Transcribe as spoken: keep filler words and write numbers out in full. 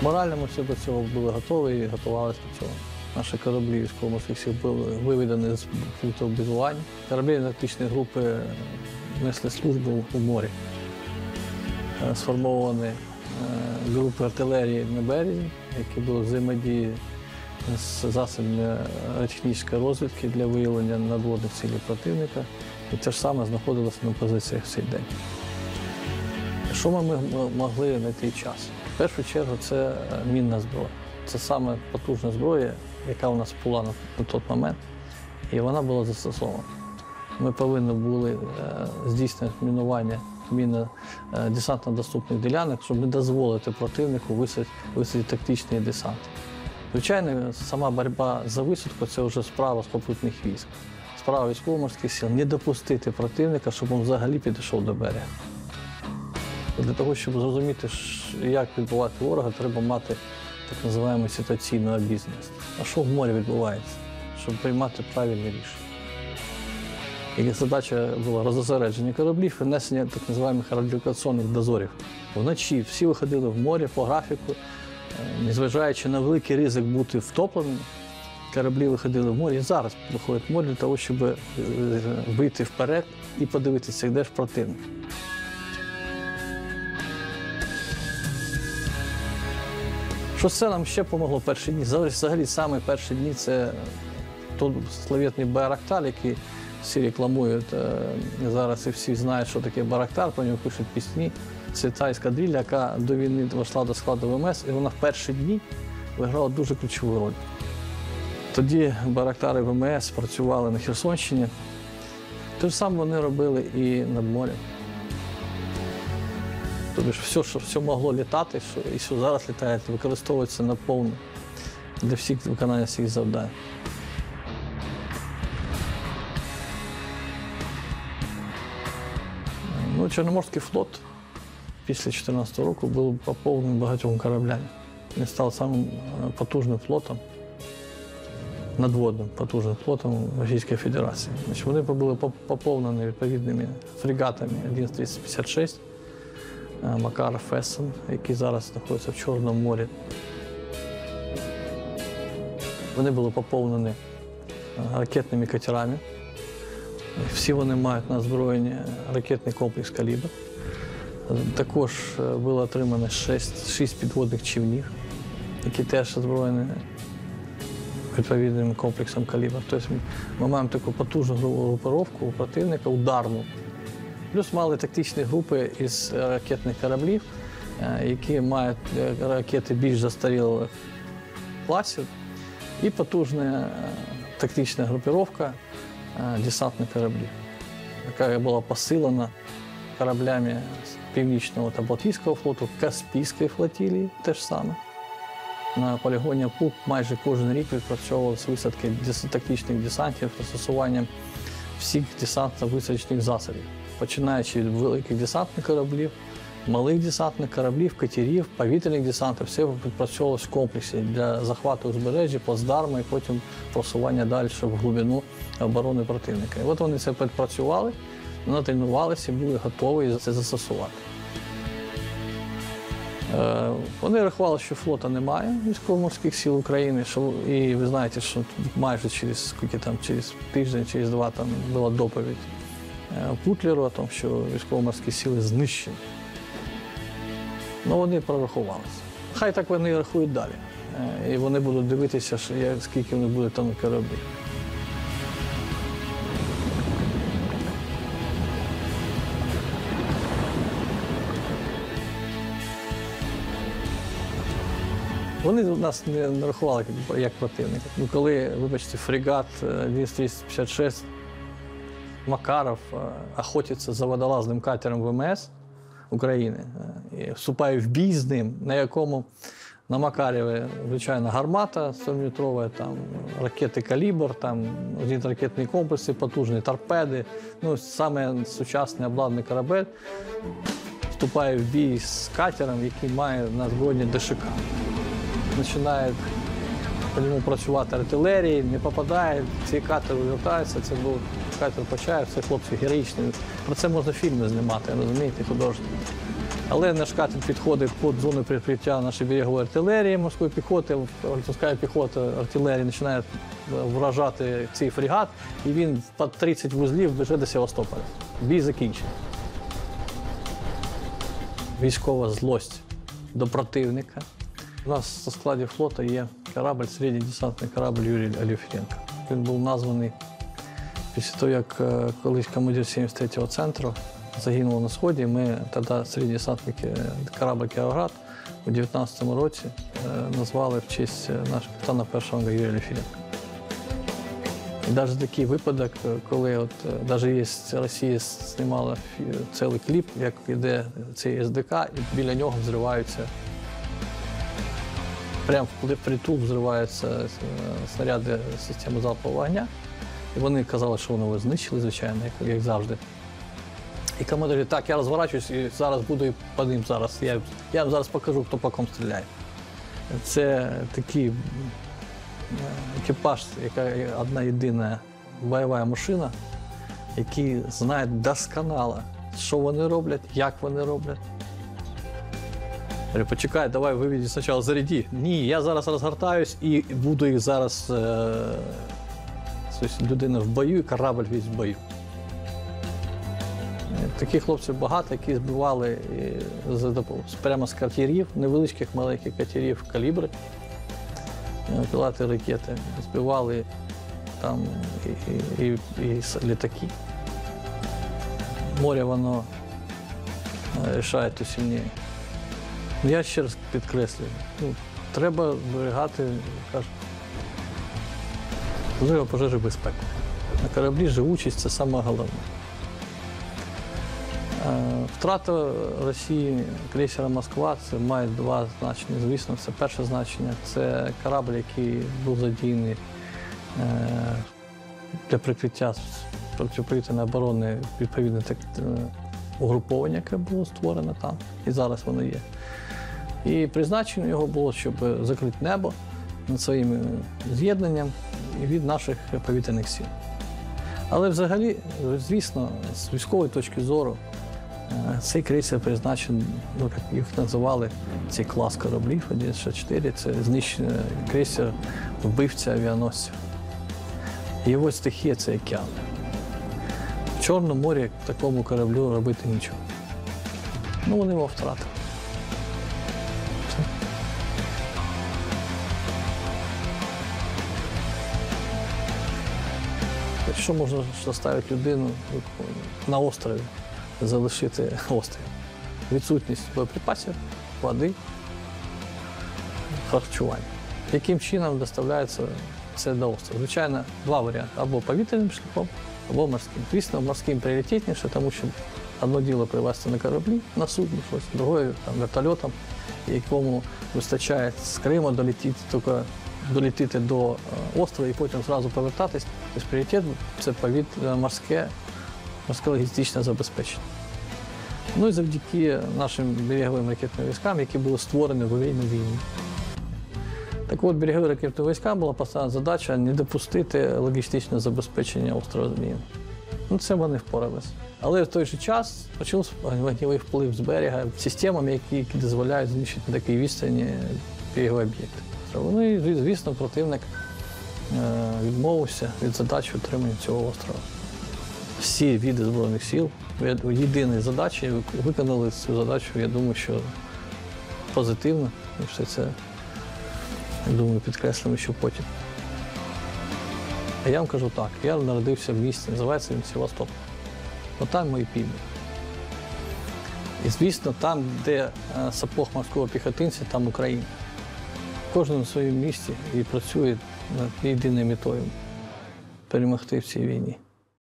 Морально ми всі до цього були готові і готувалися до цього. Наші кораблі військово-морських сил були виведені з пункту базування. Кораблі тактичної групи несли службу у морі. Сформовані групи артилерії на березі, які були взаємодії з засобами радіотехнічної розвідки для виявлення надводних цілей противника. І те ж саме знаходилося на позиціях в цей день. Що ми могли на той час? В першу чергу це мінна зброя. Це саме потужна зброя, яка у нас була на той момент, і вона була застосована. Ми повинні були здійснити мінування мінно-десантно-доступних ділянок, щоб не дозволити противнику висадити тактичний десант. Звичайно, сама боротьба за висадку – це вже справа сухопутних військ. Справа військово-морських сил – не допустити противника, щоб він взагалі підійшов до берега. Для того, щоб зрозуміти, як відбувати ворога, треба мати так називаємо ситуаційну обізнаність. А що в морі відбувається? Щоб приймати правильні рішення. І задача була розосередження кораблів і внесення так називаних радіолокаційних дозорів. Вночі всі виходили в море по графіку, незважаючи на великий ризик бути втопленими, кораблі виходили в море і зараз виходять в море для того, щоб вийти вперед і подивитися, де ж противник. Що це нам ще допомогло перші дні? Взагалі, саме перші дні – це той славетний Байрактар, який всі рекламують зараз, і всі знають, що таке Байрактар, про нього пишуть пісні. Це та ескадрилья, яка до війни вийшла до складу ВМС, і вона в перші дні виграла дуже ключову роль. Тоді Байрактари ВМС працювали на Херсонщині. Те ж саме вони робили і над морем. Тобто все, що все могло літати, що, і що зараз літає, використовується наповну для всіх виконання всіх завдань. Ну, Чорноморський флот після дві тисячі чотирнадцятого року був поповнений багатьом кораблями. Він став самим потужним флотом, надводним потужним флотом Російської Федерації. Значить, вони були поповнені відповідними фрегатами один тридцять п'ятдесят шість, Макаров Фессен, який зараз знаходиться в Чорному морі. Вони були поповнені ракетними катерами. Всі вони мають на озброєнні ракетний комплекс «Калібр». Також було отримано шість, шість підводних човнів, які теж озброєні відповідним комплексом «Калібр». Тобто ми маємо таку потужну групировку у противника, ударну. Плюс мали тактичні групи із ракетних кораблів, які мають ракети більш застарілих класів, і потужна тактична групировка десантних кораблів, яка була посилена кораблями Північного та Балтійського флоту, Каспійської флотилії теж саме. На полігоні Апук майже кожен рік відпрацьовувалися висадки тактичних десантів з застосуванням всіх десантно-висадочних засобів, починаючи від великих десантних кораблів, малих десантних кораблів, катерів, повітряних десантів, все відпрацьовувалося в комплексі для захвату узбережжя, плацдарму і потім просування далі в глибину оборони противника. І от вони це відпрацювали, натренувалися і були готові це застосувати. Вони рахували, що флота немає військово-морських сил України, що, і ви знаєте, що майже через, там, через тиждень, через два там була доповідь Путлеру о тому, що військово-морські сили знищені. Ну, вони прорахувалися. Хай так вони рахують далі. І вони будуть дивитися, скільки вони будуть там на кораблі. Вони нас не рахували як противника. Ну, коли, вибачте, фрегат один тридцять п'ятдесят шість Макаров охотиться за водолазним катером ВМС України і вступає в бій з ним, на якому на Макареві, звичайно, гармата сто-метрова, там ракети «Калібр», там один ракетний комплекс, потужні торпеди, ну, саме сучасний обладнаний корабель, вступає в бій з катером, який має на озброєнні ДШК. Починає по ньому працювати артилерії, не попадає, ці катери вивертаються, це був катер Почаєв, це хлопці героїчні. Про це можна фільми знімати, розумієте, художні. Але наш катер підходить під зону прикриття нашої берегової артилерії, морської піхоти, морська піхота артилерії починає вражати цей фрегат, і він під тридцять вузлів біжить до Севастополя. Бій закінчений. Військова злость до противника. У нас у складі флоту є корабль, середній десантний корабль Юрій Алєфіренко. Він був названий після того, як колись командир сімдесят третього центру загинув на Сході. Ми тоді середній десантний корабль «Кіровоград» у дев'ятнадцятому році назвали в честь нашого капітана першого ранга Юрія Алєфіренка. І навіть такий випадок, коли от, навіть є, Росія знімала цілий кліп, як йде цей ес де ка, і біля нього взриваються, прямо в притул взриваються снаряди системи залпового вогня. І вони казали, що вони його знищили, звичайно, як, як завжди. І командир говорить, так, я розворачуюсь і зараз буду і по ним зараз. Я, я вам зараз покажу, хто по кому стріляє. Це такий екіпаж, яка одна єдина бойова машина, які знають досконало, що вони роблять, як вони роблять. Я говорю, почекай, давай виведи спочатку заряді. Ні, я зараз розгортаюсь і буду їх зараз, е... тобто людина в бою, і корабль весь в бою. Таких хлопців багато, які збивали прямо з катерів, невеличких маленьких катерів калібри, пілати ракети, збивали там і, і, і літаки. Море, воно рішає то сильніше. Я ще раз підкреслюю, ну, треба зберігати, кажуть, можливо, пожежі безпеку. На кораблі живучість – це саме головне. Втрата Росії крейсера «Москва» це має два значення, звісно. Це перше значення – це корабль, який був задіяний для прикриття протиповітряної оборони відповідне угруповання, яке було створено там, і зараз воно є. І призначення його було, щоб закрити небо над своїм з'єднанням від наших повітряних сил. Але взагалі, звісно, з військової точки зору, цей крейсер призначений, ну, як їх називали, цей клас кораблів один шістдесят чотири, це знищений крейсер вбивця авіаносців. Його стихія – це океан. В Чорному морі такому кораблю робити нічого. Ну, вони його втратили. Що можна заставити людину на острові залишити острів? Відсутність боєприпасів, води, харчування. Яким чином доставляється це до острова? Звичайно, два варіанти. Або повітряним шляхом, або морським. Звісно, морським пріоритетніше, тому що одне діло привезти на кораблі, на судні щось, друге там, вертольотом, якому вистачає з Криму долетіти, тільки долетіти до острова і потім зразу повертатись. Тобто пріоритет – це повітря, морське, морське логістичне забезпечення. Ну і завдяки нашим береговим ракетним військам, які були створені в війну війні. Так от, берегові ракетні війська була поставлена задача не допустити логістичне забезпечення острова Зміїв. Ну, це вони впоралися. Але в той же час почався вогневий вплив з берега системами, які, які дозволяють знищити на такій відстані берегові об'єкти. Ну і, звісно, противник відмовився від задачі утримання цього острова. Всі види Збройних сил єдиної задачі виконали цю задачу, я думаю, що позитивно. І все це, я думаю, підкреслимо ще потім. А я вам кажу так, я народився в місті, називається він Севастополь. От там мої півдні. І, звісно, там, де сапог морського піхотинця, там Україна. Кожен на своєму місці і працює над єдиною метою – перемогти в цій війні.